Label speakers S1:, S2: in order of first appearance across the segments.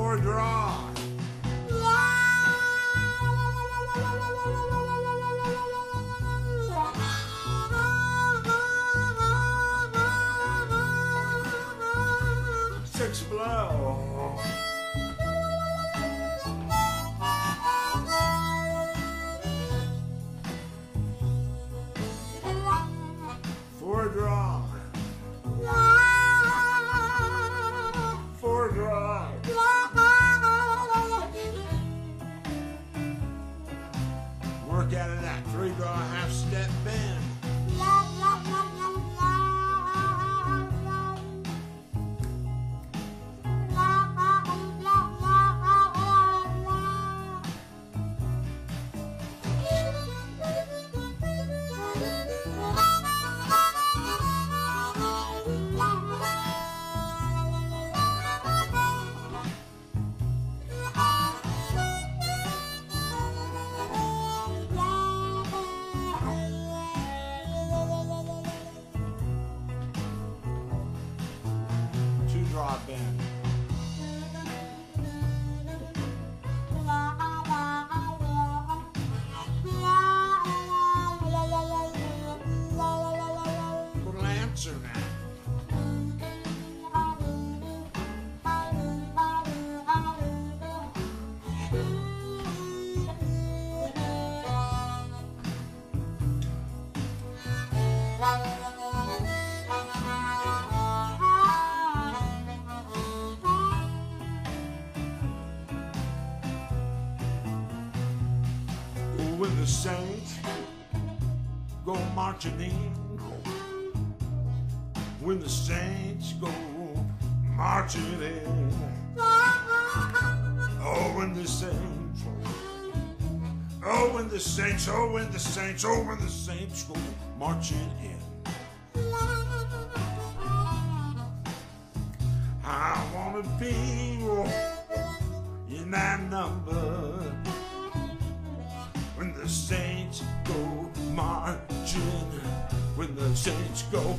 S1: 4 draw. 6 blow. 4 draw. 4 draw. Work out of that 3 draw half step bend. Draw bend. Little answer now. When the saints go marching in, when the saints go marching in, oh, when the saints, oh, when the saints, oh, when the saints, oh, when the saints go marching in. I wanna be in that number. When the saints go marching, when the saints go.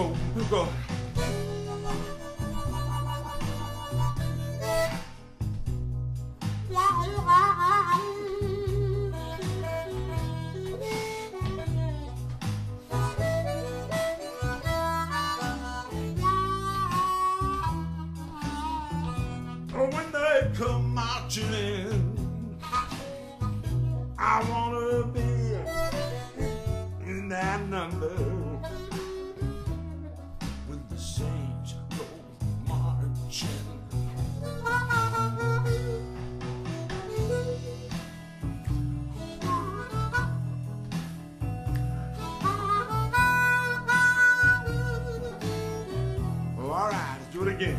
S1: Oh, when they come marching in, I wanna be in that number. When the saints go marching. Oh, all right, let's do it again.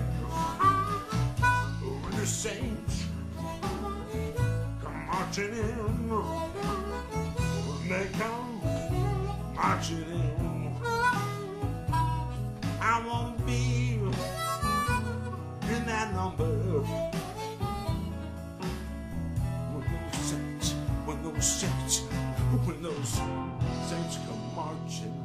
S1: When the saints come marching in, when they come marching in, I wanna be in that number. When those saints come marching.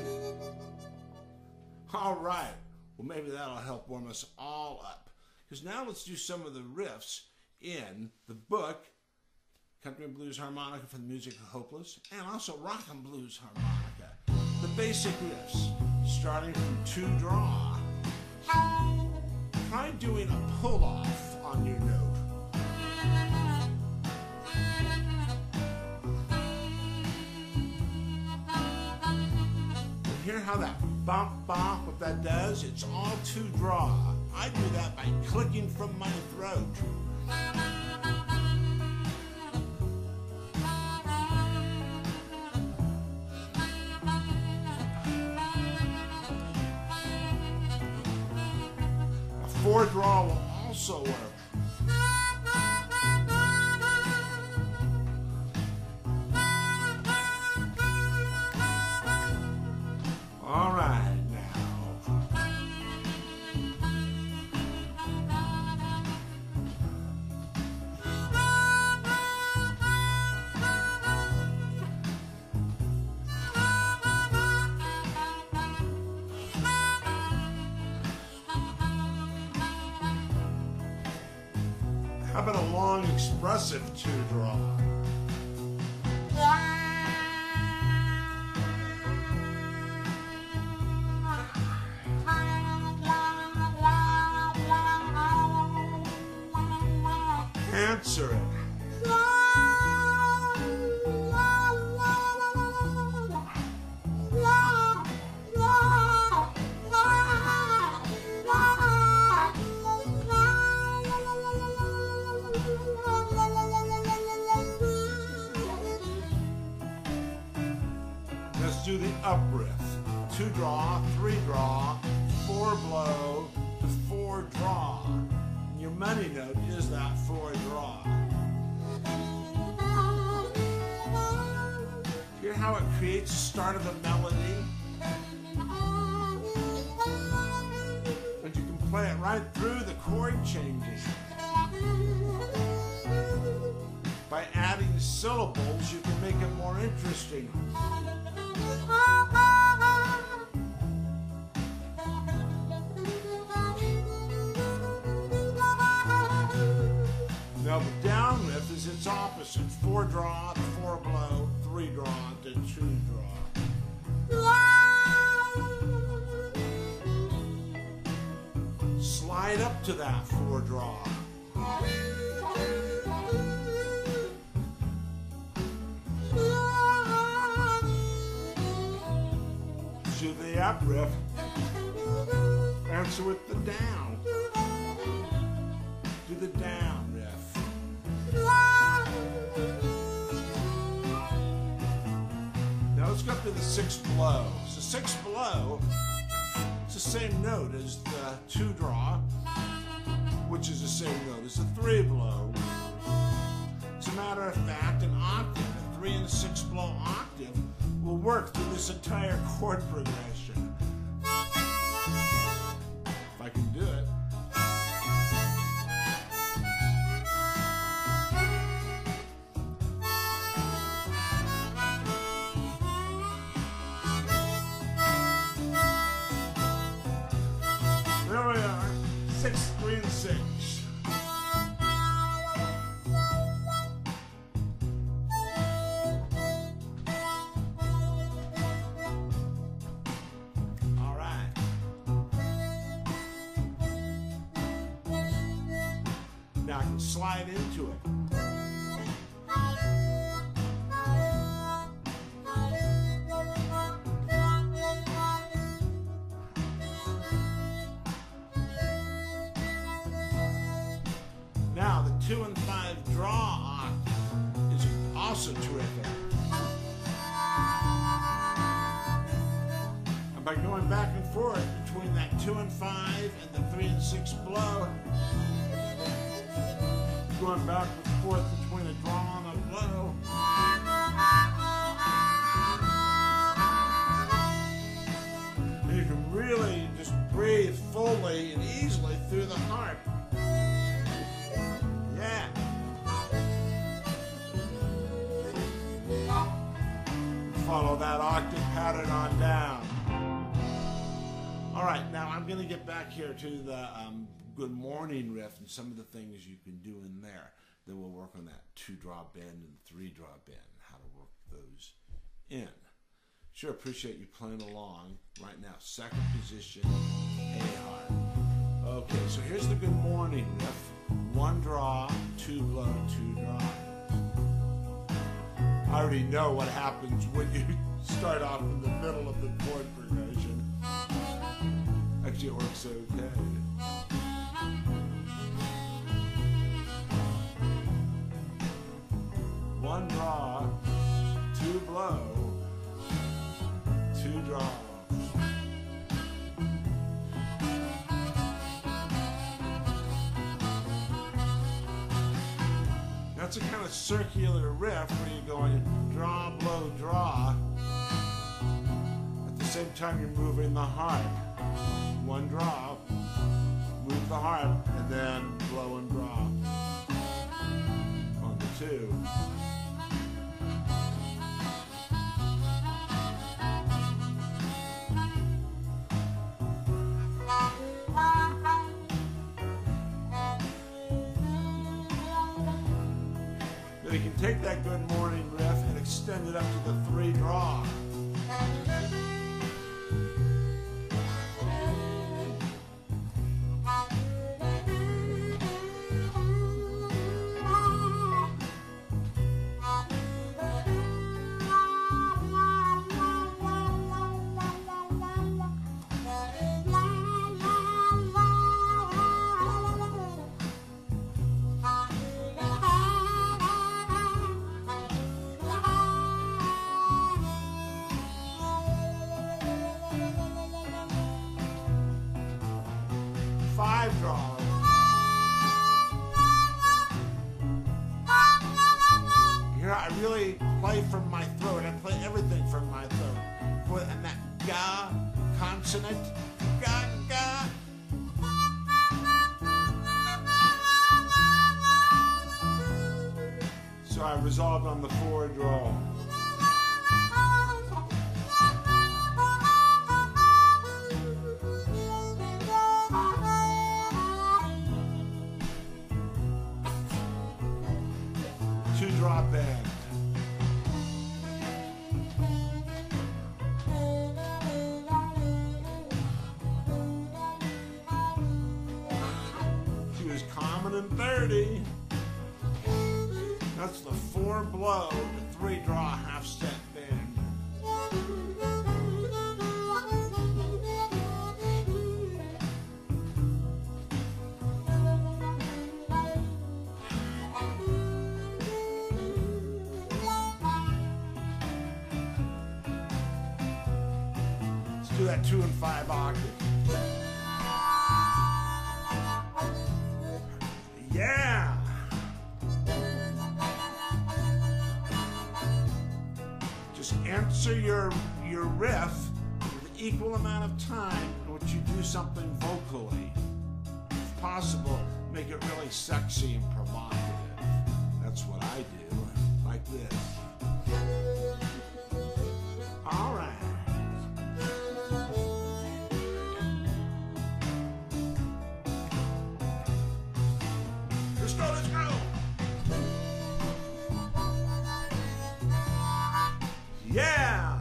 S1: All right, well, maybe that'll help warm us all up. Because now let's do some of the riffs in the book, Country and Blues Harmonica for the Music of Hopeless, and also Rock and Blues Harmonica. The basic riffs, starting from 2 draw. Try doing a pull-off on your note. You hear how that bump, what that does? It's all 2 draw. I do that by clicking from my throat. A 4 draw will also work. All right, now. How about a long, expressive two draw? Answer it. Let's do the up riff. 2 draw, 3 draw, 4 blow to 4 draw. And your money note is that 4 draw. Hear how it creates the start of a melody? And you can play it right through the chord changing. By adding syllables, you can make it more interesting. Now the down riff is its opposite. 4 draw, 4 blow, 3 draw to 2 draw. Slide up to that 4 draw. To the up riff, answer with the down. Do the down riff. Now let's go up to the 6th blow. So 6th blow, it's the same note as the 2 draw, which is the same note as the 3 blow. As a matter of fact, an octave, a 3 and 6 blow octave, will work through this entire chord progression. If I can do it. There we are, 6, 3, and 6. Now I can slide into it. Now the 2 and 5 draw octave is also terrific. And by going back and forth between that 2 and 5 and the 3 and 6 blow, going back and forth between a draw and a blow. And you can really just breathe fully and easily through the harp. Yeah. Follow that octave pattern on down. All right, now I'm going to get back here to the good morning riff and some of the things you can do in there. Then we'll work on that 2 draw bend and 3 draw bend, how to work those in. Sure appreciate you playing along. Right now, 2nd position, A harp. Okay, so here's the good morning riff. 1 draw, 2 blow, 2 draw. I already know what happens when you start off in the middle of the chord progression. Actually, it works okay. One draw, 2 blow, 2 draw. That's a kind of circular riff where you're going draw, blow, draw. At the same time you're moving the harp. 1 draw, move the harp, and then blow and draw. On the 2. Take that good morning riff and extend it up to the 3 draw. Draw. Here I really play from my throat. I play everything from my throat. And that ga consonant, ga ga. So I resolved on the 4 draw. Drop bend. She was common in 30. That's the 4 blow, the 3 draw half step bend. Do that 2 and 5 octave. Yeah. Just answer your riff with equal amount of time in which you do something vocally. If possible, make it really sexy and provocative. That's what I do, like this. All right. Let's go. Yeah.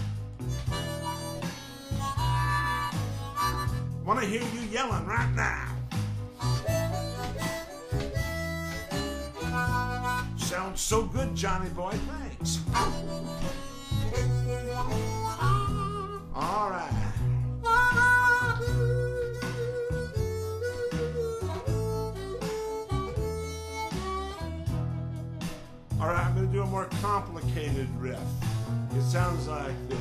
S1: Want to hear you yelling right now. Sounds so good, Johnny boy. Thanks. All right. All right, I'm going to do a more complicated riff. It sounds like this.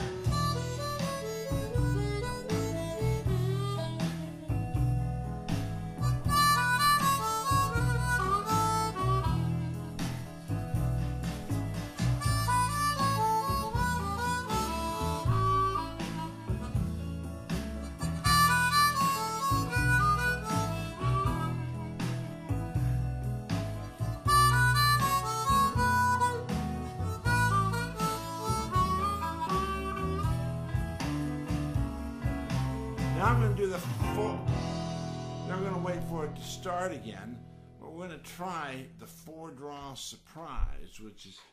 S1: Now I'm going to do the 4. Now I'm going to wait for it to start again. But we're going to try the 4 draw surprise, which is...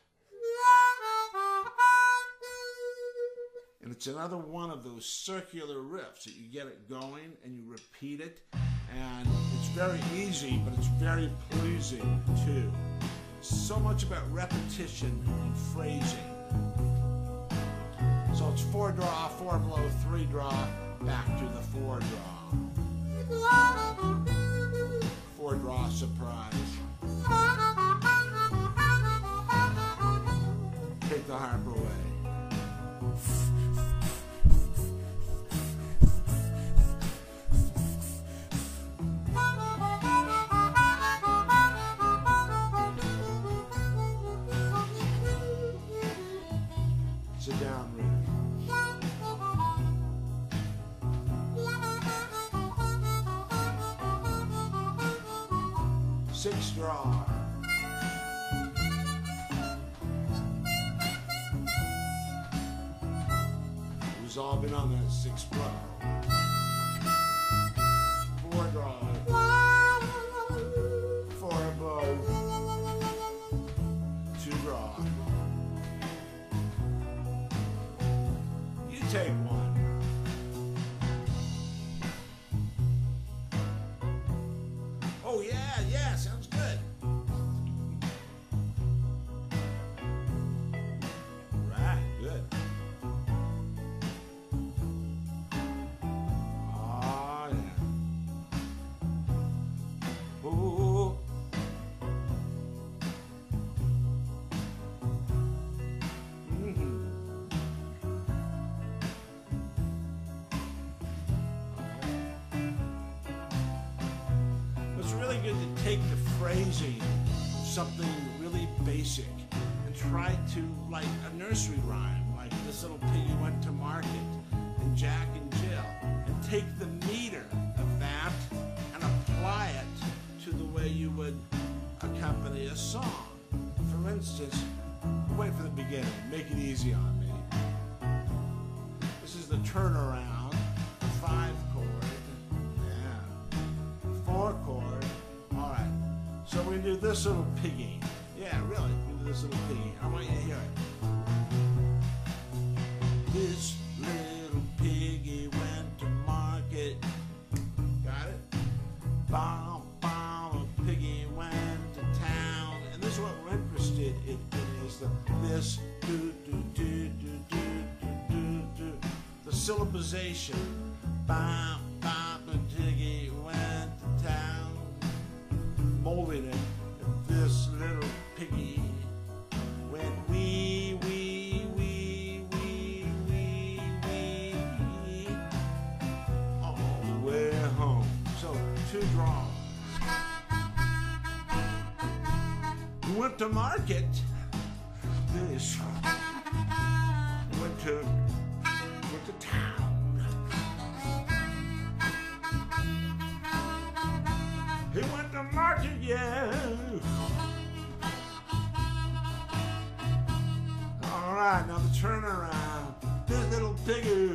S1: And it's another one of those circular riffs that you get it going and you repeat it. And it's very easy, but it's very pleasing too. So much about repetition and phrasing. So it's 4 draw, 4 blow, 3 draw, back to the 4 draw. 4 draw surprise. Take the harp away. Sit down, Rick. 6 draw. Resolving on that 6 blow. 4 draw. 4 blow. really good to take the phrasing of something really basic and try to, like a nursery rhyme, like this little piggy went to market, and Jack and Jill, and take the meter of that and apply it to the way you would accompany a song. For instance, wait for the beginning, make it easy on me. This is the turnaround, 5 chord, yeah, 4 chord. All right, so we do this little piggy. Yeah, really, we do this little piggy. I want you to hear it. This little piggy went to market. Got it? Bomb, bomb, a piggy went to town. And this is what we're interested in is this do do do do do do do. The syllabization. Bomb, bomb, a piggy went to town. Molding it. This little piggy went wee wee wee wee wee wee all the way home. So 2 draws. We went to market. This went to town. He went to market, yeah. All right, now the turnaround. This little piggy.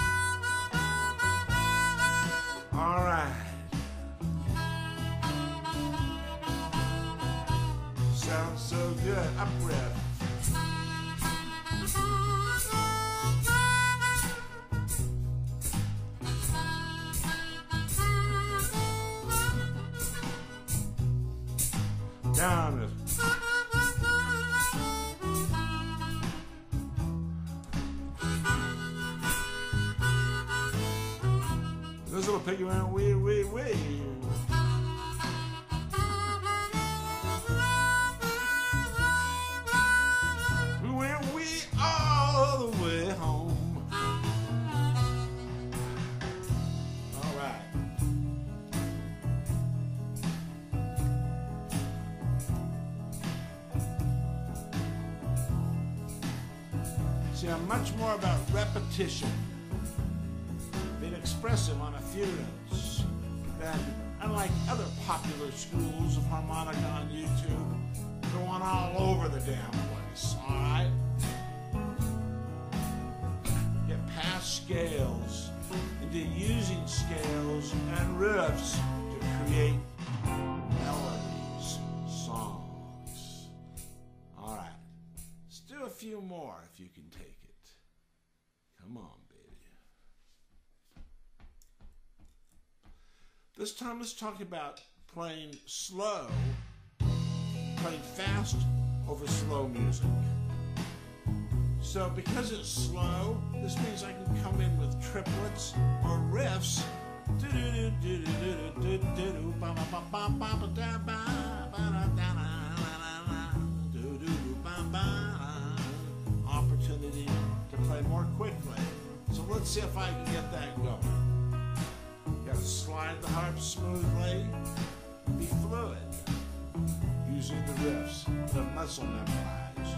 S1: All right. Sounds so good. Up riff. Down it. This little piggy went wee wee wee. We went wee all the way home. All right. See, I'm much more about repetition, being expressive on a few notes, than unlike other popular schools of harmonica on YouTube, going all over the damn place, all right? Get past scales into using scales and riffs to create melodies, songs. All right, let's do a few more if you can take it. Come on, baby. This time let's talk about playing slow, playing fast over slow music. So because it's slow, this means I can come in with triplets or riffs. Opportunity to play more quickly. So let's see if I can get that going. Got to slide the harp smoothly, be fluid, using the riffs, the muscle memorized.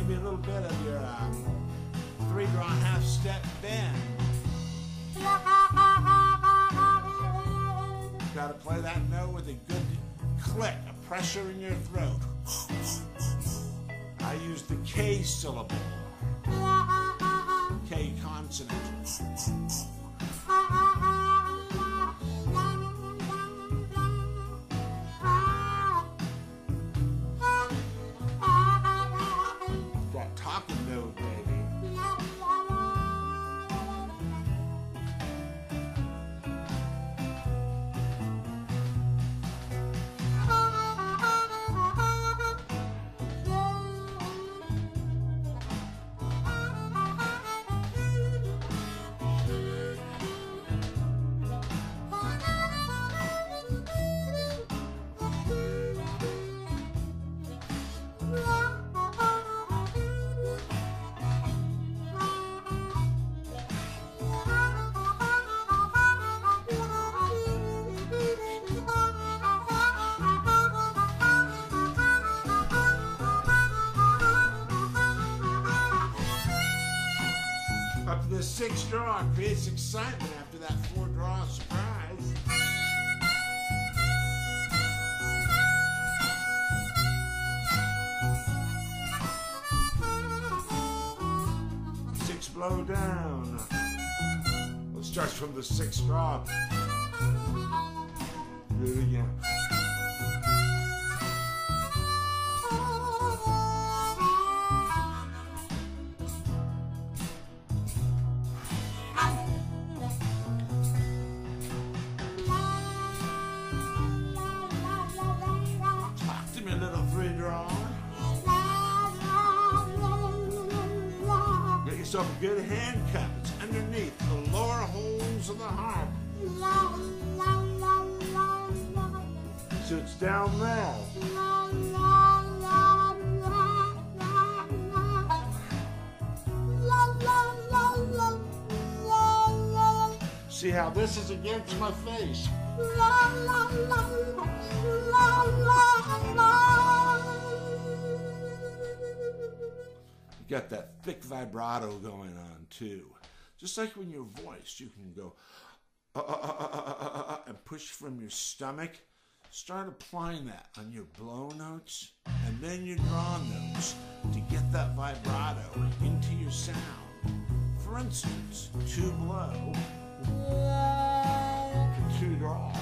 S1: give me a little bit of your 3-draw half-step bend. Got to play that note with a good click, a pressure in your throat. I use the K syllable, K consonant. That talking note, baby. Up to the 6th draw creates excitement after that 4-draw surprise. Six blow down. Well, it starts from the 6th draw. Do it again. Get yourself a good hand cup. It's underneath the lower holes of the harp. So it's down there. See how this is against my face. You got that thick vibrato going on too. Just like when you're voiced, you can go and push from your stomach. Start applying that on your blow notes and then your draw notes to get that vibrato into your sound. For instance, 2 blow, 2 draw.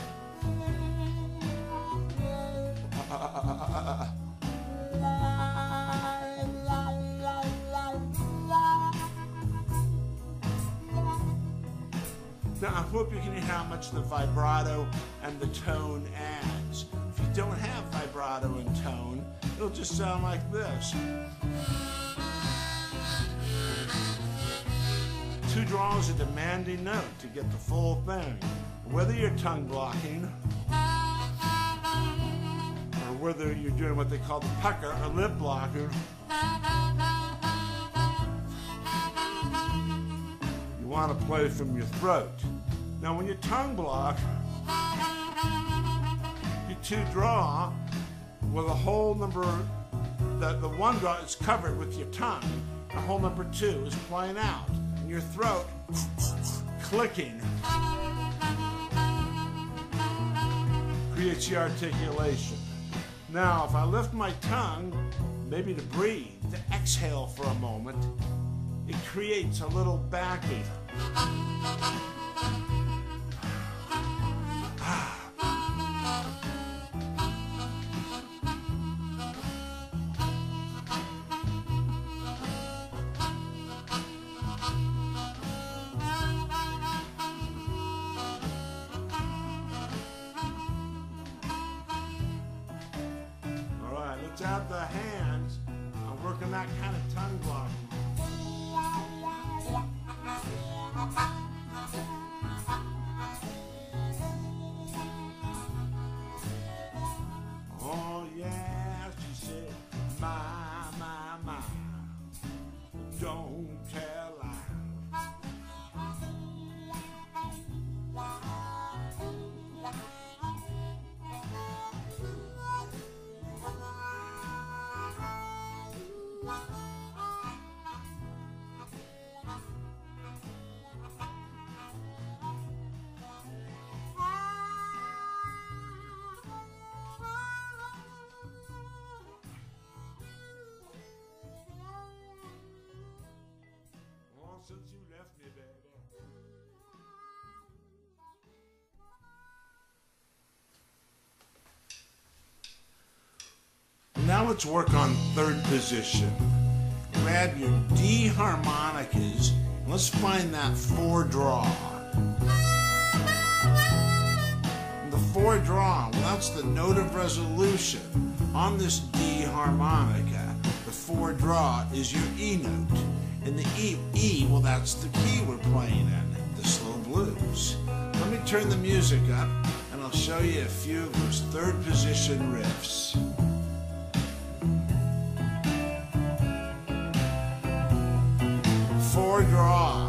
S1: Now, I hope you can hear how much the vibrato and the tone adds. If you don't have vibrato and tone, it'll just sound like this. 2 draws a demanding note to get the full thing. Whether you're tongue blocking, or whether you're doing what they call the pucker or lip blocking, you want to play from your throat. Now when you tongue block, you 2 draw with a whole number, the 1 draw is covered with your tongue. The whole number 2 is playing out. And your throat clicking creates the articulation. Now if I lift my tongue, maybe to breathe, to exhale for a moment, it creates a little backbeat. All right, let's add the hands. I'm working that kind of tongue blocking. Oh yeah, she said, my, don't tell lies. let's work on third position. Grab your D harmonicas, and let's find that 4 draw. And the 4 draw, well, that's the note of resolution. On this D harmonica, the 4 draw is your E note. And the E, well, that's the key we're playing in, the slow blues. Let me turn the music up, and I'll show you a few of those third position riffs. Four draw.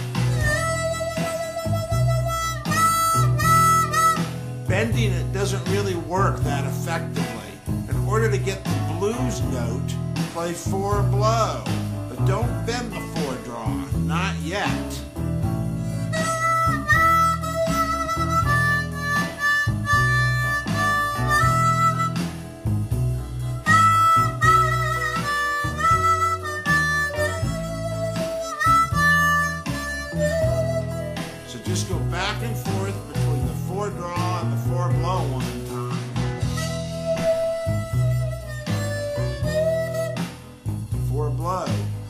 S1: Bending it doesn't really work that effectively. In order to get the blues note, play 4 blow. But don't bend the 4 draw, not yet. So just go back and forth between the 4 draw and the 4 blow one time. 4 blow.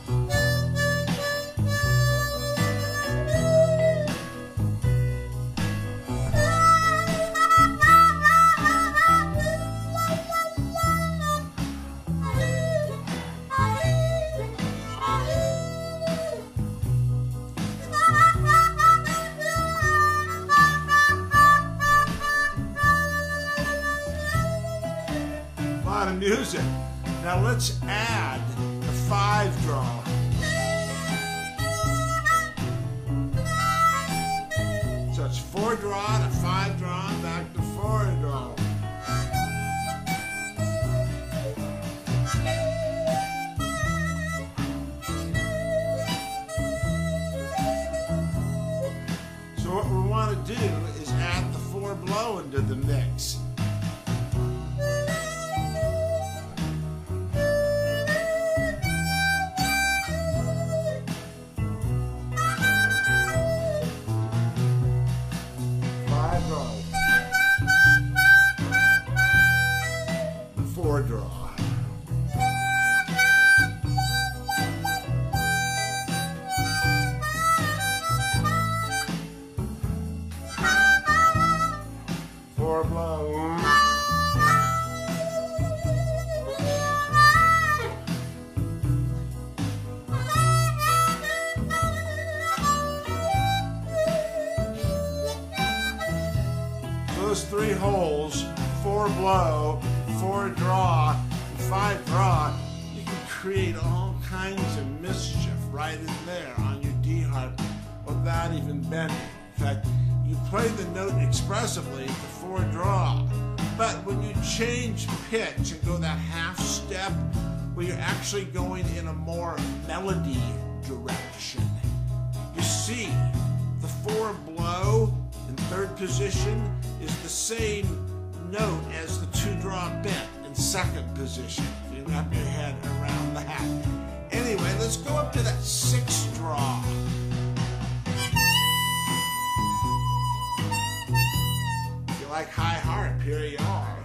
S1: Of music. Now let's add the 5 draw. So it's 4 draw to 5 draw, back to 4 draw. So what we want to do is add the 4 blow into the mix. Draw. Four blow. Those 3 holes, 4 blow, 4 draw, and 5 draw, you can create all kinds of mischief right in there on your D harp without even bending. In fact, you play the note expressively at the 4 draw, but when you change pitch and go that half step, well, you're actually going in a more melody direction. You see, the 4 blow in third position is the same note as the 2 draw bent in second position. You wrap your head around that. Anyway, let's go up to that 6 draw. If you like high harp, here you are.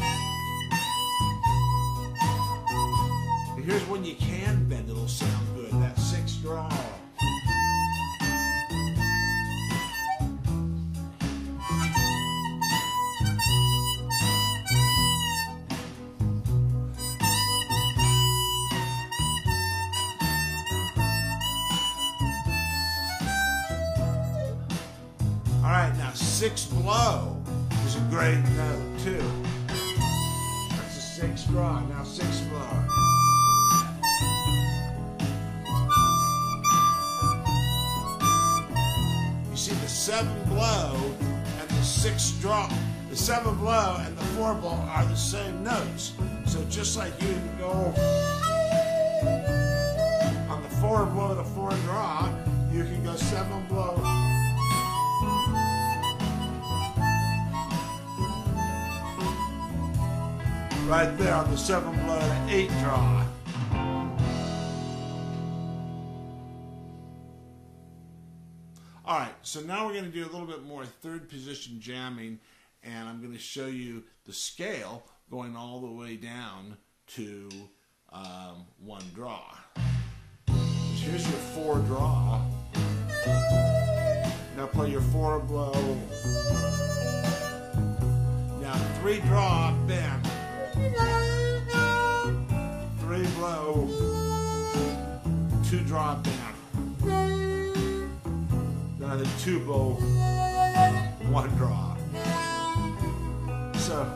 S1: Here's when you can bend, it'll sound good. That 6 draw. All right, now 6 blow is a great note too. That's a 6 draw, now 6 blow. You see the 7 blow and the 6 draw. The 7 blow and the 4 blow are the same notes. So just like you can go on the 4 blow to 4 draw, you can go 7 blow. Right there on the 7 blow to 8 draw. All right, so now we're going to do a little bit more third position jamming, and I'm going to show you the scale going all the way down to 1 draw. So here's your 4 draw. Now play your 4 blow. Now 3 draw, bend. 3 blow, 2 draw, bend. Then I did 2 blow, 1 draw. So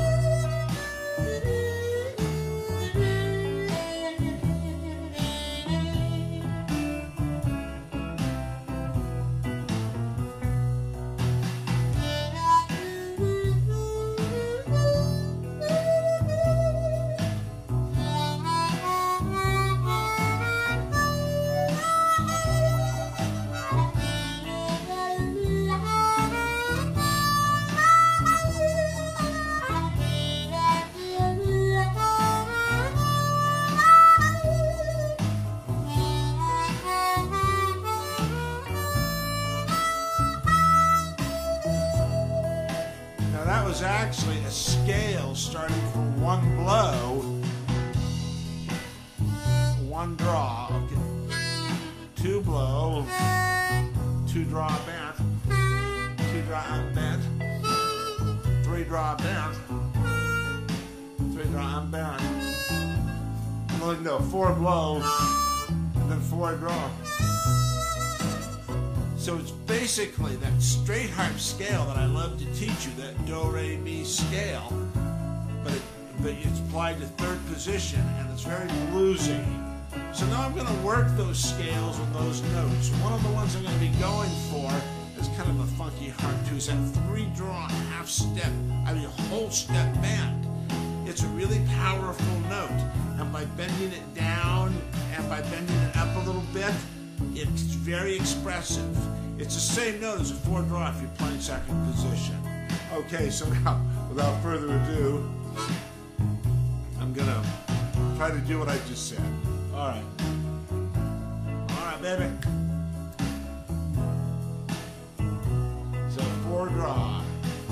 S1: that was actually a scale starting from 1 blow, 1 draw, okay. 2 blow, 2 draw bent, 2 draw unbent, 3 draw bent, 3 draw unbent. No, 4 blow, and then 4 draw. So it's basically that straight harp scale that I love to teach you, that do, re, mi scale, but it's applied to 3rd position, and it's very bluesy. So now I'm going to work those scales with those notes. One of the ones I'm going to be going for is kind of a funky harp too, is that 3 draw half step, whole step bend. It's a really powerful note, and by bending it down and by bending it up a little bit, it's very expressive. It's the same note as a 4 draw if you're playing 2nd position. Okay, so now, without further ado, I'm gonna try to do what I just said. All right. All right, baby. So 4 draw.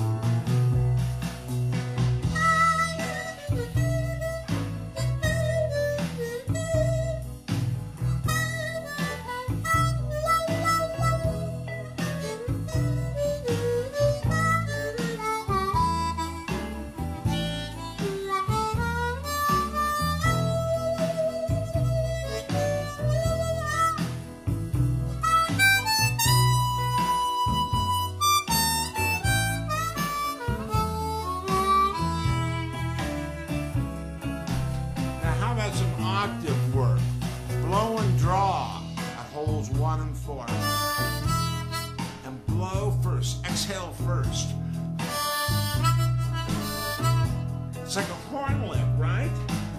S1: Some octave work. Blow and draw at holes 1 and 4. And blow first. Exhale first. It's like a horn lick, right?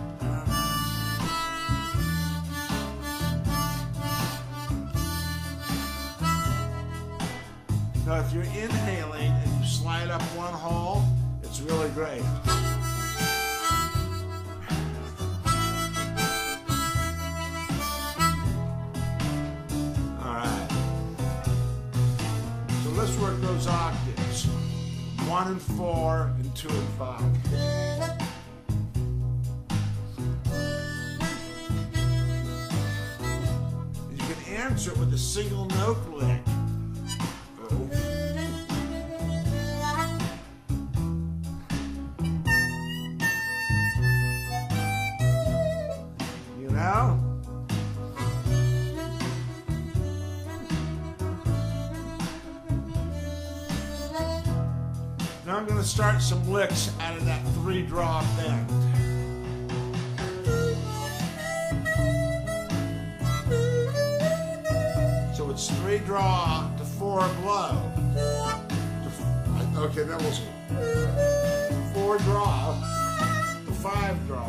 S1: Now if you're inhaling and you slide up 1 hole, it's really great. Let's work those octaves. 1 and 4 and 2 and 5. You can answer it with a single note lick. Oh. You know? Now I'm going to start some licks out of that 3 draw bend. So it's 3 draw to 4 blow. Okay, that was 4 draw to 5 draw.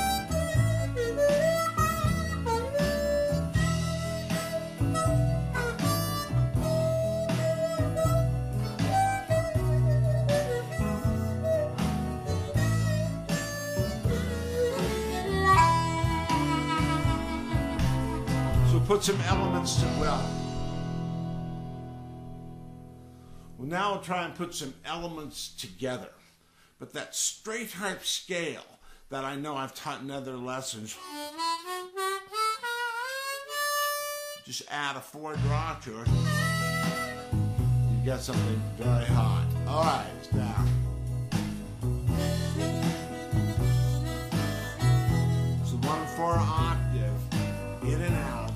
S1: Put some elements to, well, now we'll try and put some elements together. But that straight harp scale, that I know I've taught in other lessons. Just add a 4 draw to it. You get something very hot. All right, it's down. So 1/4 octave, in and out.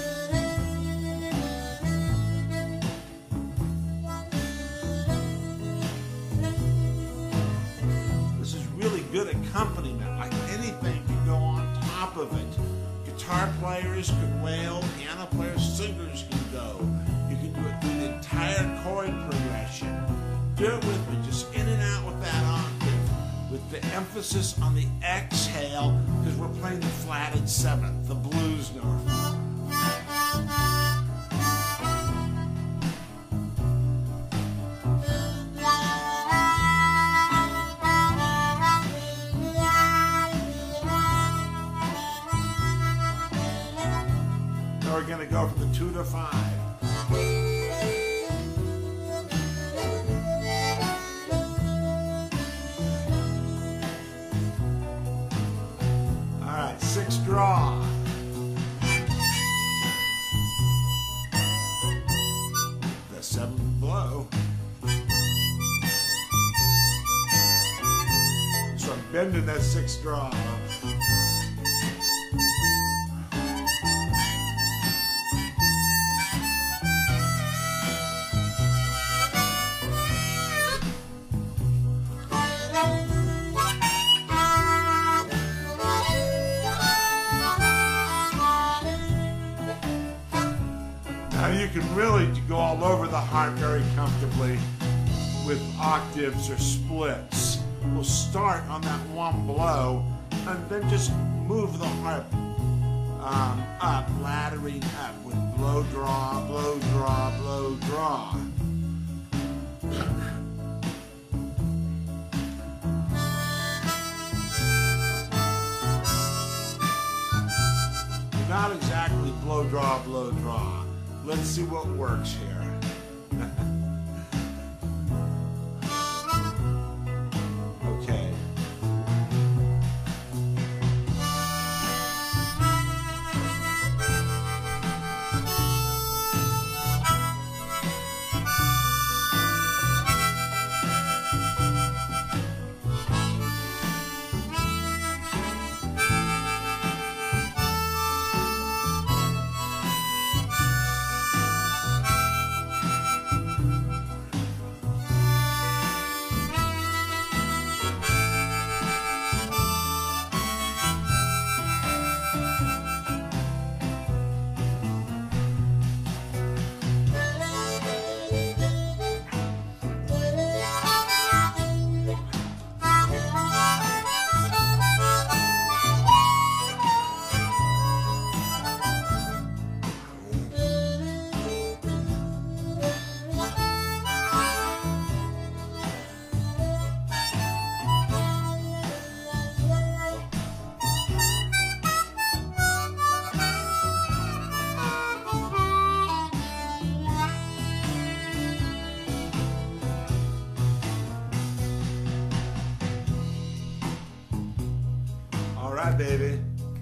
S1: This is really good accompaniment. Like anything can go on top of it. Guitar players can wail, piano players, singers can go. You can do it through the entire chord progression. Do it with me, just in and out with that octave, with the emphasis on the exhale, because we're playing the flatted 7th, the blues note. We're going to go from the 2 to 5. All right, 6 draw. The 7th blow. So I'm bending that 6th draw. Now you can really go all over the harp very comfortably with octaves or splits. We'll start on that 1 blow and then just move the harp up, laddering up with blow, draw, blow, draw, blow, draw. Not exactly blow, draw, blow, draw. Let's see what works here. Okay. Alright, baby.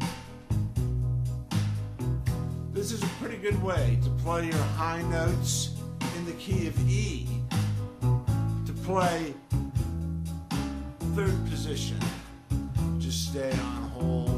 S1: This is a pretty good way to play your high notes in the key of E, to play 3rd position. Just stay on hold.